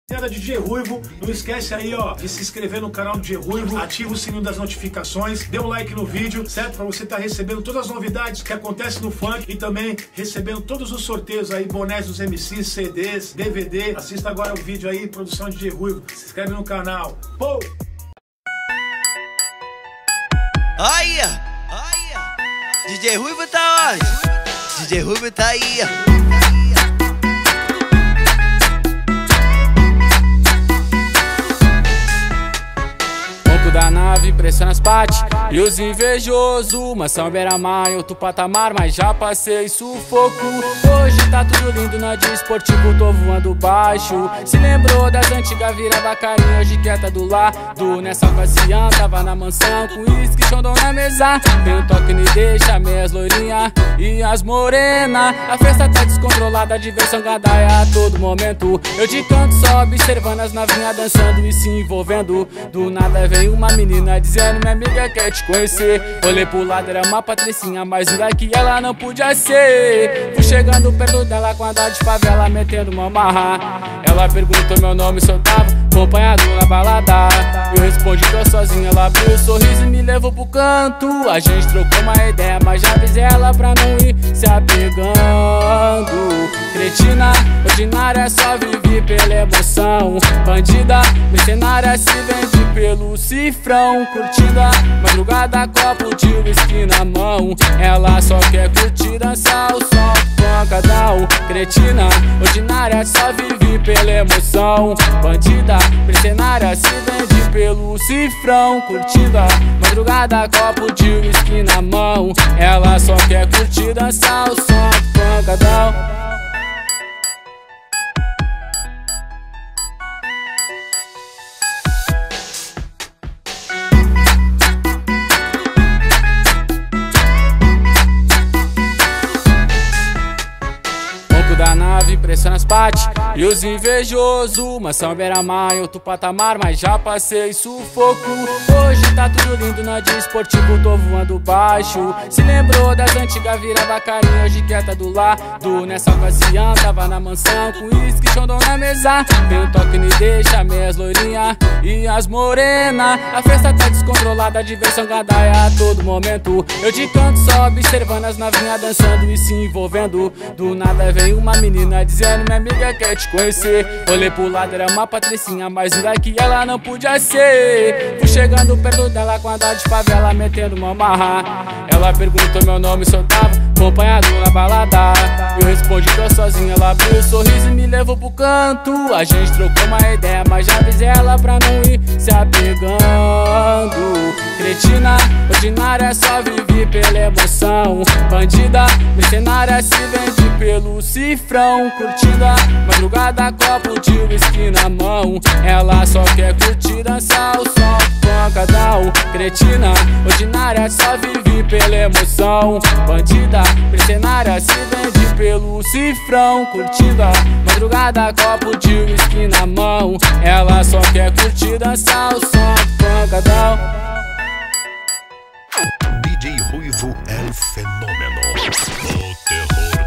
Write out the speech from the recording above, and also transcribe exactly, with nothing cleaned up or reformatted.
D J Ruivo, não esquece aí, ó, de se inscrever no canal do D J Ruivo, ativa o sininho das notificações, dê um like no vídeo, certo? Pra você estar tá recebendo todas as novidades que acontecem no funk e também recebendo todos os sorteios aí, bonés dos M Cs, C Ds, D V D. Assista agora o vídeo aí, produção de D J Ruivo, se inscreve no canal. Pô! Olha, olha, D J Ruivo tá onde? D J Ruivo tá aí, ó. Da nave, pressiona as partes e os invejosos. Mansão Beira-Mar, outro patamar, mas já passei sufoco. Hoje tá tudo lindo na dia esportivo, tô voando baixo. Se lembrou das antigas, virava carinha, hoje quieta do lado. Nessa ocasião, tava na mansão com uísque, xondão na mesa. Tem um toque me deixa, meias loirinha e as morena. A festa tá descontrolada, a diversão gandaia a todo momento. Eu de canto só observando as novinhas dançando e se envolvendo. Do nada vem uma menina dizendo: minha amiga quer te conhecer. Olhei pro lado, era uma patricinha, mas ainda que ela não podia ser. Fui chegando perto dela com a andar de favela, metendo uma marra. Ela perguntou meu nome se eu tava acompanhado na balada. Eu respondi que eu sozinha, ela abriu o sorriso e me levou pro canto. A gente trocou uma ideia, mas já avisei ela pra não ir se apegando. Cretina, ordinária, só vive pela emoção. Bandida, mercenária, se vende pelo cifrão. Curtindo a madrugada, copo de whisky na mão. Ela só quer curtir, dançar o som pancadão. Cretina, ordinária, só vive pela emoção. Bandida, mercenária, se vende pelo cifrão. Curtindo a madrugada, copo de whisky na mão. Ela só quer curtir, dançar o som pancadão. Da nave, pressiona as partes e os invejosos. Mansão Beira-Mar, outro patamar, mas já passei sufoco. Hoje tá tudo lindo na dia esportivo, tô voando baixo. Se lembrou das antigas, virava carinha, hoje quieta do lado. Nessa ocasião, tava na mansão com uísque, xondão na mesa. Tem um toque me deixa, meias loirinha e as morena. A festa tá descontrolada, a diversão gandaia a todo momento. Eu de canto só observando as novinhas dançando e se envolvendo. Do nada vem uma menina dizendo: minha amiga quer te conhecer. Olhei pro lado, era uma patricinha, mas ainda que ela não podia ser. Fui chegando perto dela com a andar de favela, metendo uma marra. Ela perguntou meu nome se eu tava acompanhado na balada. Eu respondi que eu sozinha, ela abriu o sorriso e me levou pro canto. A gente trocou uma ideia, mas já avisei ela pra não ir se apegando. Cretina, ordinária, só vive pela emoção. Bandida, mercenária, se vende pelo cifrão. Curtindo a madrugada, copo de whisky na mão. Ela só quer curtir, dançar o som pancadão. Cretina, ordinária, só vive pela emoção. Bandida, mercenária, se vende pelo cifrão. Curtindo a madrugada, copo de whisky na mão. Ela só quer curtir, dançar o som pancadão. D J Ruivo é o fenômeno. O terror.